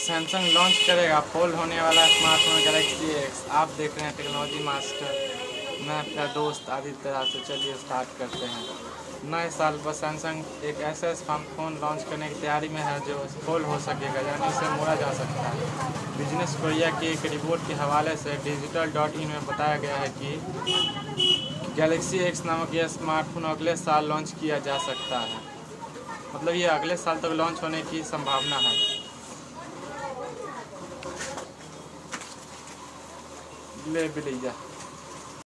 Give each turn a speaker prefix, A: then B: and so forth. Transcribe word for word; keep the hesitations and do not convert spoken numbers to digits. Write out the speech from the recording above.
A: Samsung launch करेगा fold होने वाला स्मार्टफोन गैलेक्सी एक्स। आप देख रहे हैं टेक्नोलॉजी मास्टर, मैं आपका दोस्त आदित्य राज। से चलिए स्टार्ट करते हैं। नए साल पर सैमसंग एक ऐसा स्मार्टफोन लॉन्च करने की तैयारी में है जो फोल्ड हो सकेगा, यानी इसे मोड़ा जा सकता है। बिजनेस कोरिया की एक रिपोर्ट के हवाले से डिजिटल डॉट इन में बताया गया है कि गैलेक्सी एक्स नामक यह स्मार्टफोन अगले साल लॉन्च किया जा सकता है। मतलब ये अगले साल तक लॉन्च होने की संभावना है। ले भी लिया।